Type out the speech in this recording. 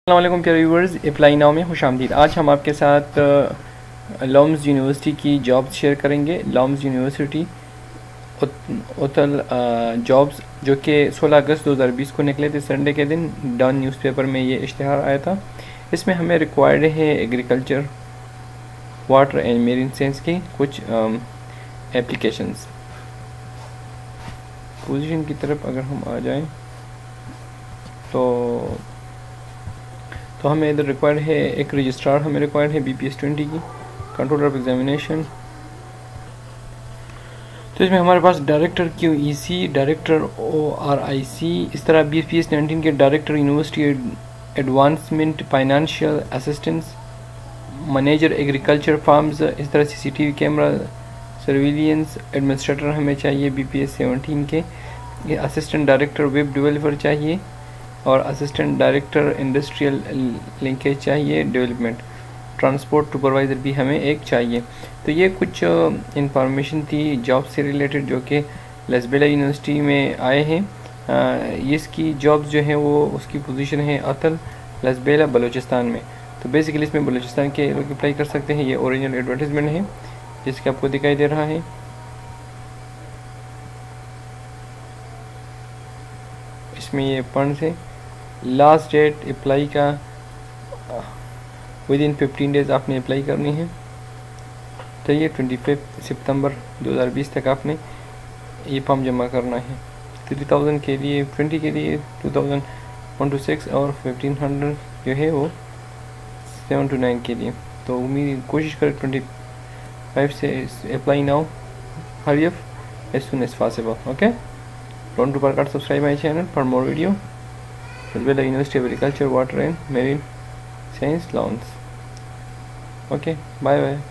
السلام علیکم پیارے ویورز، اپلائی ناؤ میں خوش آمدید۔ آج ہم آپ کے ساتھ لومز یونیورسٹی کی جابز شیئر کریں گے۔ لومز یونیورسٹی اتل جابز جو کہ 16 اگست 2020 کو نکلے تھے سنڈے کے دن، ڈان نیوز پیپر میں یہ اشتہار آیا تھا۔ اس میں ہمیں ریکوائرڈ ہے agriculture, water and marine science کی کچھ اپلیکیشنز۔ پوزیشن کی طرف اگر ہم آ جائیں تو ہمیں ادھر ریکوائرڈ ہے ایک رجسٹرار، ہمیں ریکوائرڈ ہے BPS 20 کی، کنٹرولر آف ایگزامینیشن۔ تو اس میں ہمارے پاس ڈائریکٹر QEC، ڈائریکٹر ORIC، اس طرح BPS 19 کے director university advancement, financial assistance, manager agriculture farms, اس طرح CCTV کیمرہ سرویلینس ایڈمنسٹریٹر ہمیں چاہیے BPS 17 کے، اسسٹنٹ ڈائریکٹر ویب ڈیولپر چاہیے، اور اسسٹنٹ ڈائریکٹر انڈسٹریل لنکیج چاہیے ڈیولپمنٹ، ٹرانسپورٹ سپروائزر بھی ہمیں ایک چاہیے۔ تو یہ کچھ انفارمیشن تھی جاب سے ریلیٹڈ جو کہ لسبیلا یونیورسٹی میں آئے ہیں۔ اس کی جابز جو ہیں وہ اس کی پوزیشن ہے اتل، لسبیلا، بلوچستان میں۔ تو بیسیکلی اس میں بلوچستان کے لوگ اپلائی کر سکتے ہیں۔ یہ اوریجنل ایڈورٹائزمنٹ ہے جس کا آپ کو دکھائی دے رہا ہے۔ اس میں یہ پنڈس ہے، لاسٹ ڈیٹ اپلائی کا ودن 15 ڈیز آپ نے اپلائی کرنی ہے۔ تو یہ 25 ستمبر 2020 تک آپ نے یہ فارم جمع کرنا ہے۔ 3000 کے لیے، 20 کے لیے 2106 اور 1500 جو ہے وہ 7 to 9 کے لیے۔ تو امید کوشش کریں 25 سے apply now, hurry up as soon as possible. Okay, don't forget to subscribe my channel for more video. Lsbela University of Agriculture, Water and Marine Science, Loans. Okay, bye bye.